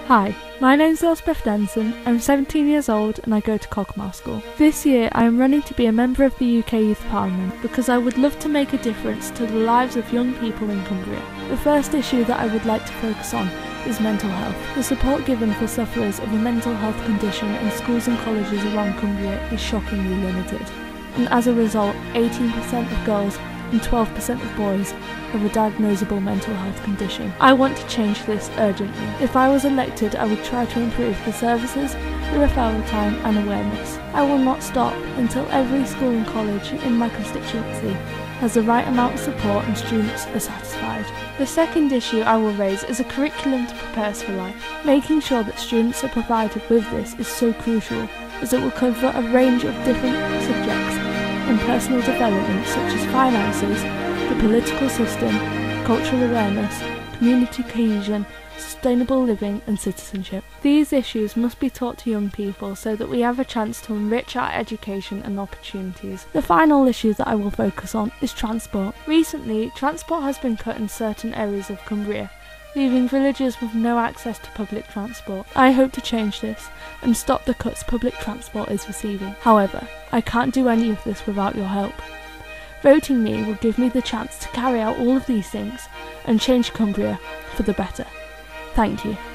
Hi, my name's Elspeth Dennison, I'm 17 years old and I go to Cogmar School. This year I am running to be a member of the UK Youth Parliament because I would love to make a difference to the lives of young people in Cumbria. The first issue that I would like to focus on is mental health. The support given for sufferers of a mental health condition in schools and colleges around Cumbria is shockingly limited, and as a result 18% of girls and 12% of boys have a diagnosable mental health condition. I want to change this urgently. If I was elected, I would try to improve the services, the referral time and awareness. I will not stop until every school and college in my constituency has the right amount of support and students are satisfied. The second issue I will raise is a curriculum to prepare us for life. Making sure that students are provided with this is so crucial, as it will cover a range of different subjects in personal development such as finances, the political system, cultural awareness, community cohesion, sustainable living and citizenship. These issues must be taught to young people so that we have a chance to enrich our education and opportunities. The final issue that I will focus on is transport. Recently, transport has been cut in certain areas of Cumbria, leaving villagers with no access to public transport. I hope to change this and stop the cuts public transport is receiving. However, I can't do any of this without your help. Voting me will give me the chance to carry out all of these things and change Cumbria for the better. Thank you.